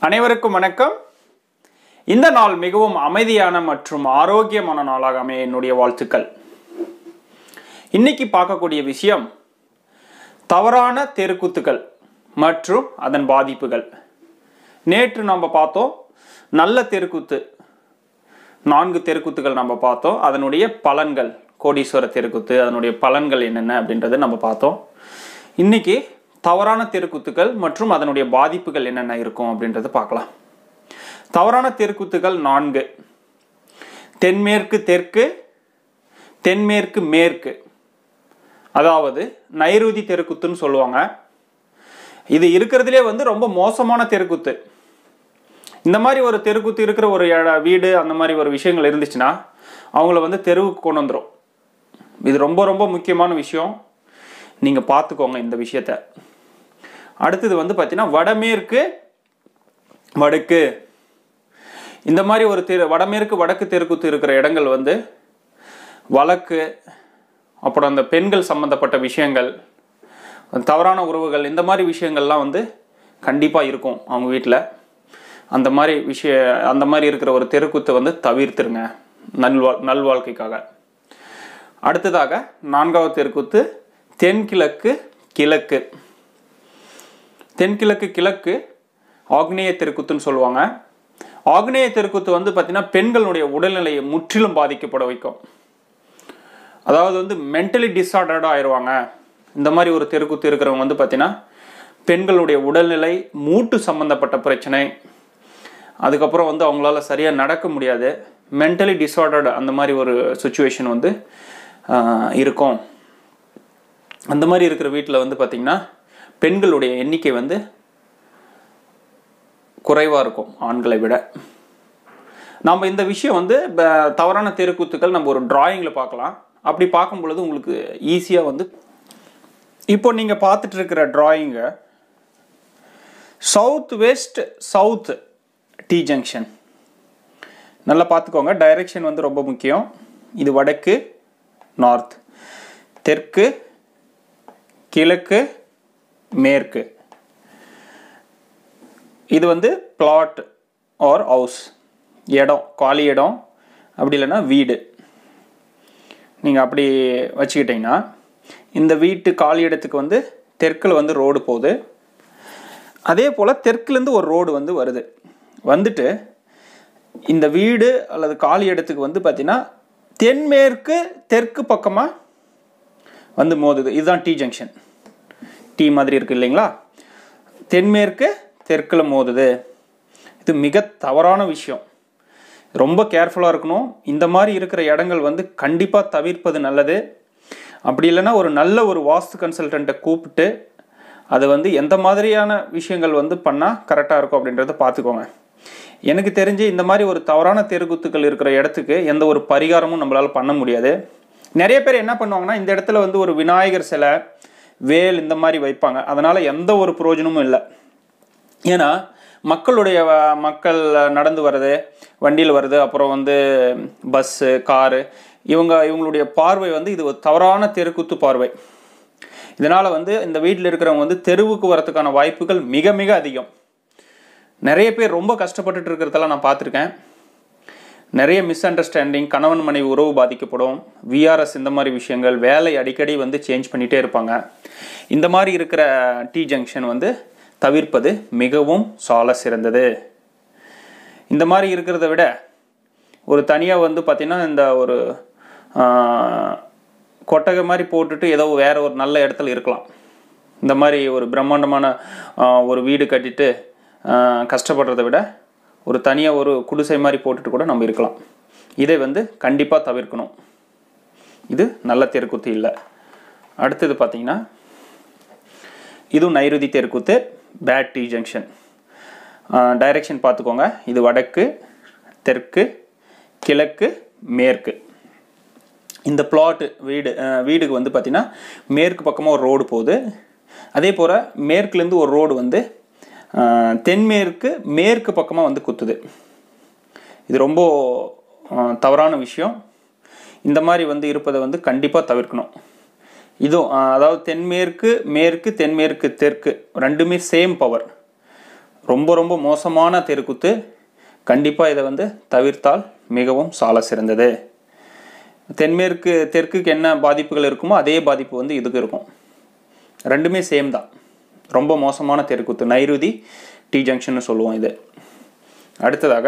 அனைவருக்கும் வணக்கம். இந்த நாள் மிகவும் அமைதியான மற்றும் ஆரோக்கியமான நாளாக அமைய என்னுடைய வாழ்த்துக்கள். இன்னைக்கு பார்க்கக்கூடிய விஷயம் தவறான தெருக்கூத்துகள் மற்றும் அதன் பாதிப்புகள். நேற்று நம்ம பார்த்தோம் நல்ல தெருக்கூத்து, 4 தெருக்கூத்துகள் நம்ம பார்த்தோம். அதனுடைய பலன்கள், கோடீஸ்வர தெருக்கூத்து, அதனுடைய பலன்கள் என்னென்ன அப்படின்றத நம்ம பார்த்தோம். இன்னைக்கு தவறான தெருக்கூத்துகள் மற்றும் அதனுடைய பாதிப்புகள் என்னென்ன இருக்கும் அப்படின்றத பார்க்கலாம். தவறான தெருக்கூத்துகள் 4: தென்மேற்கு தெற்கு, தென்மேற்கு மேற்கு, அதாவது நைருதி தெருக்கூத்துன்னு சொல்லுவாங்க. இது இருக்கிறதுலே ரொம்ப மோசமான தெருக்கூத்து. இந்த மாதிரி ஒரு தெருக்கூத்து இருக்கிற ஒரு வீடு, அந்த மாதிரி ஒரு விஷயங்கள் இருந்துச்சுன்னா அவங்கள தெருவுக்கு கொண்டு வந்துடும். இது ரொம்ப ரொம்ப முக்கியமான விஷயம், நீங்கள் பார்த்துக்கோங்க இந்த விஷயத்த. அடுத்தது பார்த்தீங்கன்னா வடமேற்கு வடக்கு, இந்த மாதிரி ஒரு வடமேற்கு வடக்கு தெருக்கூத்து இருக்கிற இடங்கள் வழக்கு, அப்புறம் அந்த பெண்கள் சம்பந்தப்பட்ட விஷயங்கள், தவறான உறவுகள், இந்த மாதிரி விஷயங்கள்லாம் கண்டிப்பாக இருக்கும் அவங்க வீட்டில். அந்த மாதிரி இருக்கிற ஒரு தெருக்கூத்தை தவிர்த்துருங்க நல்வாழ்க்கைக்காக. அடுத்ததாக 4வது தெருக்கூத்து தென்கிழக்கு கிழக்கு. தென்கிழக்கு கிழக்கு ஆக்னேய தெருக்கூத்துன்னு சொல்லுவாங்க. ஆக்னேய தெருக்கூத்து பார்த்தீங்கன்னா பெண்களுடைய உடல்நிலையை முற்றிலும் பாதிக்கப்பட வைக்கும். அதாவது மென்டலி டிஸார்டர்டாக ஆயிடுவாங்க. இந்த மாதிரி ஒரு தெருக்கூத்து இருக்கிறவங்க பார்த்தீங்கன்னா பெண்களுடைய உடல்நிலை, மூட்டு சம்பந்தப்பட்ட பிரச்சனை, அதுக்கப்புறம் அவங்களால சரியாக நடக்க முடியாது, மென்டலி டிஸார்டர்டு, அந்த மாதிரி ஒரு சுச்சுவேஷன் இருக்கும். அந்த மாதிரி இருக்கிற வீட்டில் பார்த்தீங்கன்னா பெண்களுடைய எண்ணிக்கை குறைவாக இருக்கும் ஆண்களை விட. நம்ம இந்த விஷயம் தவறான தெருக்கூத்துக்கள் நம்ம ஒரு டிராயிங்கில் பார்க்கலாம். அப்படி பார்க்கும் பொழுது உங்களுக்கு ஈஸியாக இப்போ நீங்கள் பார்த்துட்டு இருக்கிற டிராயிங்கை south west south T junction நல்லா பார்த்துக்கோங்க. டைரெக்ஷன் ரொம்ப முக்கியம். இது வடக்கு நார்த், தெற்கு கிழக்கு மேற்கு. இது பிளாட் ஆர் ஹவுஸ், இடம், காலி இடம், அப்படி இல்லைன்னா வீடு. நீங்கள் அப்படி வச்சுக்கிட்டிங்கன்னா இந்த வீட்டு காலி இடத்துக்கு தெற்கில் ரோடு போகுது. அதே போல் தெற்குலேருந்து ஒரு ரோடு வருது. வந்துட்டு இந்த வீடு அல்லது காலி இடத்துக்கு பார்த்தீங்கன்னா தென்மேற்கு தெற்கு பக்கமாக மோதுது. இதுதான் டி ஜங்ஷன். டி மாதிரி இருக்குது இல்லைங்களா? தென்மேற்கு தெற்கில் மோதுது. இது மிக தவறான விஷயம். ரொம்ப கேர்ஃபுல்லாக இருக்கணும். இந்த மாதிரி இருக்கிற இடங்கள் கண்டிப்பாக தவிர்ப்பது நல்லது. அப்படி இல்லைன்னா ஒரு நல்ல ஒரு வாஸ்து கன்சல்டண்ட்டை கூப்பிட்டு அது எந்த மாதிரியான விஷயங்கள் பண்ணால் கரெக்டாக இருக்கும் அப்படின்றத பார்த்துக்கோங்க. எனக்கு தெரிஞ்சு இந்த மாதிரி ஒரு தவறான தெருக்கூத்துக்கள் இருக்கிற இடத்துக்கு எந்த ஒரு பரிகாரமும் நம்மளால் பண்ண முடியாது. நிறைய பேர் என்ன பண்ணுவாங்கன்னா, இந்த இடத்துல ஒரு விநாயகர் சிலை, வேல், இந்த மாதிரி வைப்பாங்க. அதனால் எந்த ஒரு பிரயோஜனமும் இல்லை. ஏன்னா மக்கள் நடந்து வர்றது, வண்டியில் வர்றது, அப்புறம் பஸ்ஸு, காரு, இவங்களுடைய பார்வை இது ஒரு தவறான தெருக்கூத்து பார்வை. இதனால் இந்த வீட்டில் இருக்கிறவங்க தெருவுக்கு வரத்துக்கான வாய்ப்புகள் மிக மிக அதிகம். நிறைய பேர் ரொம்ப கஷ்டப்பட்டுட்டு இருக்கிறதெல்லாம் நான் பார்த்துருக்கேன். நிறைய மிஸ் அண்டர்ஸ்டாண்டிங், கணவன் மனைவி உறவு பாதிக்கப்படும், விஆர்எஸ், இந்த மாதிரி விஷயங்கள், வேலை அடிக்கடி சேஞ்ச் பண்ணிகிட்டே இருப்பாங்க. இந்த மாதிரி இருக்கிற டி ஜங்ஷன் தவிர்ப்பது மிகவும் சால சிறந்தது. இந்த மாதிரி இருக்கிறத விட ஒரு தனியாக பார்த்திங்கன்னா இந்த ஒரு கொட்டகை மாதிரி போட்டுட்டு ஏதோ வேற ஒரு நல்ல இடத்துல இருக்கலாம். இந்த மாதிரி ஒரு பிரம்மாண்டமான ஒரு வீடு கட்டிட்டு கஷ்டப்படுறதை விட ஒரு தனியாக ஒரு குடிசை மாதிரி போட்டுட்டு கூட நம்ம இருக்கலாம். இதை கண்டிப்பாக தவிர்க்கணும். இது நல்ல தெருக்கூத்து இல்லை. அடுத்தது பார்த்திங்கன்னா இதுவும் நைருதி தெருக்கூத்து, பேட் டி ஜங்ஷன். டைரெக்ஷன் பார்த்துக்கோங்க. இது வடக்கு, தெற்கு, கிழக்கு, மேற்கு. இந்த பிளாட்டு வீடுக்கு பார்த்திங்கன்னா மேற்கு பக்கமாக ஒரு ரோடு போகுது. அதே போல் மேற்குலேருந்து ஒரு ரோடு தென்மேற்கு மேற்கு பக்கமாக குத்துது. இது ரொம்ப தவறான விஷயம். இந்த மாதிரி இருப்பதை கண்டிப்பாக தவிர்க்கணும். இதுவும் அதாவது தென்மேற்கு மேற்கு, தென்மேற்கு தெற்கு, ரெண்டுமே சேம் பவர். ரொம்ப ரொம்ப மோசமான தெருக்குத்து. கண்டிப்பாக இதை வந்து தவிர்த்தால் மிகவும் சால சிறந்தது. தெற்குக்கு என்ன பாதிப்புகள் இருக்குமோ அதே பாதிப்பு வந்து இதுக்கு இருக்கும். ரெண்டுமே சேம் தான். ரொம்ப மோசமான தெருக்குத்து, நைருதி டி ஜங்ஷன் சொல்லுவோம் இது. அடுத்ததாக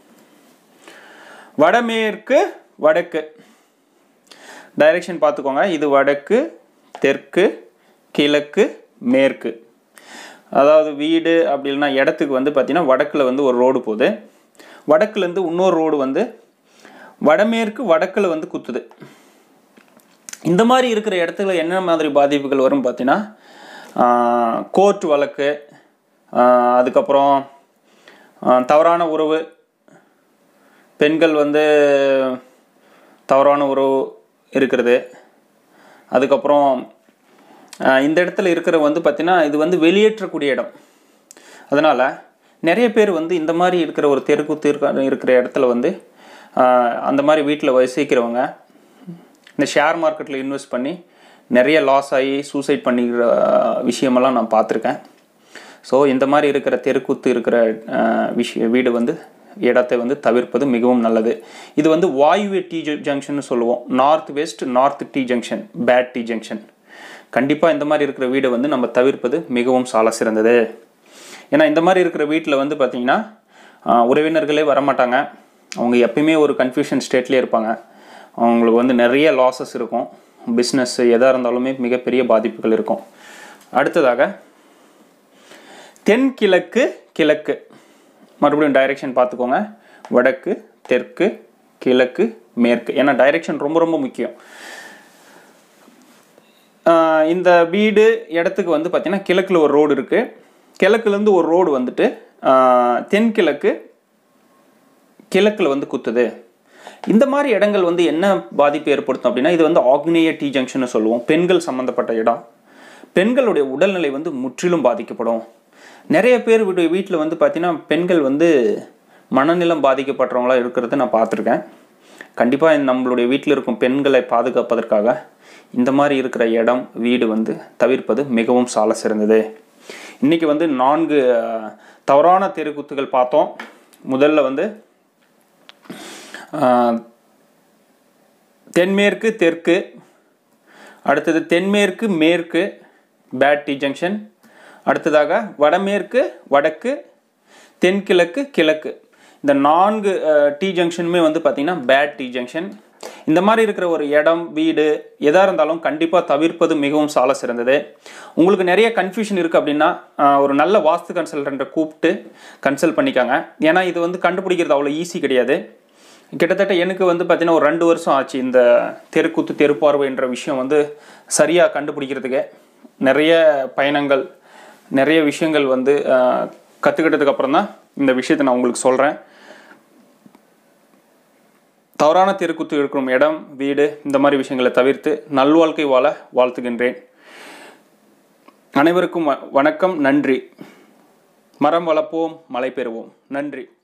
வடமேற்கு வடக்கு டைரெக்ஷன் பார்த்துக்கோங்க. இது வடக்கு, தெற்கு, கிழக்கு, மேற்கு. அதாவது வீடு அப்படி இல்லைன்னா இடத்துக்கு வந்து பார்த்தீங்கன்னா வடக்கில் வந்து ஒரு ரோடு போகுது. வடக்குலேருந்து இன்னொரு ரோடு வந்து வடமேற்கு வடக்கில் வந்து குத்துது. இந்த மாதிரி இருக்கிற இடத்துல என்ன மாதிரி பாதிப்புகள் வரும் பார்த்தீங்கன்னா, கோர்ட் வழக்கு, அதுக்கப்புறம் தவறான உறவு, பெண்கள் வந்து தவறான உறவு இருக்கிறது. அதுக்கப்புறம் இந்த இடத்துல இருக்கிற வந்து பார்த்தீங்கன்னா இது வந்து வெளியேற்றக்கூடிய இடம். அதனால் நிறைய பேர் வந்து இந்த மாதிரி இருக்கிற ஒரு தெருக்குத்து இருக்கிற இடத்துல வந்து அந்த மாதிரி வீட்டில் வசிக்கிறவங்க இந்த ஷேர் மார்க்கெட்டில் இன்வெஸ்ட் பண்ணி நிறைய லாஸ் ஆகி சூசைட் பண்ணிக்கிற விஷயமெல்லாம் நான் பார்த்துருக்கேன். ஸோ இந்த மாதிரி இருக்கிற தெருக்குத்து இருக்கிற வீடு வந்து இடத்தை வந்து தவிர்ப்பது மிகவும் நல்லது. இது வந்து வாயுவே டி ஜங்ஷன் சொல்லுவோம். North west north T junction, பேட் டி ஜங்ஷன். கண்டிப்பாக இந்த மாதிரி இருக்கிற வீடை வந்து நம்ம தவிர்ப்பது மிகவும் சால சிறந்தது. ஏன்னா இந்த மாதிரி இருக்கிற வீட்டில் வந்து பார்த்திங்கன்னா உறவினர்களே வரமாட்டாங்க. அவங்க எப்பயுமே ஒரு கன்ஃபியூஷன் ஸ்டேட்லேயே இருப்பாங்க. அவங்களுக்கு வந்து நிறைய லாஸஸ் இருக்கும். பிஸ்னஸ் எதாக இருந்தாலுமே மிகப்பெரிய பாதிப்புகள் இருக்கும். அடுத்ததாக தென்கிழக்கு கிழக்கு. மறுபடியும் டைரெக்ஷன் பார்த்துக்கோங்க. வடக்கு, தெற்கு, கிழக்கு, மேற்கு. ஏன்னா டைரெக்ஷன் ரொம்ப ரொம்ப முக்கியம். இந்த வீடு இடத்துக்கு வந்து பார்த்திங்கன்னா கிழக்கில் ஒரு ரோடு இருக்குது. கிழக்குலேருந்து ஒரு ரோடு வந்துட்டு தென்கிழக்கு கிழக்கில் வந்து குத்துது. இந்த மாதிரி இடங்கள் வந்து என்ன பாதிப்பு ஏற்படுத்தும் அப்படின்னா, இது வந்து ஆக்னேய டி ஜங்ஷன் சொல்லுவோம். பெண்கள் சம்மந்தப்பட்ட இடம். பெண்களுடைய உடல்நிலை வந்து முற்றிலும் பாதிக்கப்படும். நிறைய பேர் வீட்டில் வந்து பார்த்திங்கன்னா பெண்கள் வந்து மனநிலம் பாதிக்கப்பட்டவங்களாக இருக்கிறத நான் பார்த்துருக்கேன். கண்டிப்பாக நம்மளுடைய வீட்டில் இருக்கும் பெண்களை பாதுகாப்பதற்காக இந்த மாதிரி இருக்கிற இடம் வீடு வந்து தவிர்ப்பது மிகவும் சால சிறந்தது. இன்றைக்கி வந்து 4 தவறான தெருக்குத்துகள் பார்த்தோம். முதல்ல வந்து தென்மேற்கு தெற்கு, அடுத்தது தென்மேற்கு மேற்கு பேட் டி ஜங்ஷன், அடுத்ததாக வடமேற்கு வடக்கு, தென்கிழக்கு கிழக்கு. இந்த 4 டி ஜங்ஷனுமே வந்து பார்த்திங்கன்னா பேட் டி ஜங்ஷன். இந்த மாதிரி இருக்கிற ஒரு இடம் வீடு எதாக இருந்தாலும் கண்டிப்பாக தவிர்ப்பது மிகவும் சால சிறந்தது. உங்களுக்கு நிறைய கன்ஃபியூஷன் இருக்குது அப்படின்னா ஒரு நல்ல வாஸ்து கன்சல்டண்ட்டை கூப்பிட்டு கன்சல்ட் பண்ணிக்காங்க. ஏன்னா இது வந்து கண்டுபிடிக்கிறது அவ்வளோ ஈஸி கிடையாது. கிட்டத்தட்ட எனக்கு வந்து பார்த்திங்கன்னா ஒரு 2 வருஷம் ஆச்சு இந்த தெருக்குத்து தெருப்பார்வைன்ற விஷயம் வந்து சரியாக கண்டுபிடிக்கிறதுக்கு. நிறைய பயணங்கள் நிறைய விஷயங்கள் வந்து கற்றுக்கிட்டதுக்கு அப்புறம் தான் இந்த விஷயத்தை நான் உங்களுக்கு சொல்கிறேன். தவறான தெருக்குத்து இருக்கும் இடம் வீடு இந்த மாதிரி விஷயங்களை தவிர்த்து நல்வாழ்க்கை வாழ வாழ்த்துகின்றேன். அனைவருக்கும் வணக்கம். நன்றி. மரம் வளர்ப்போம், மழை பெறுவோம். நன்றி.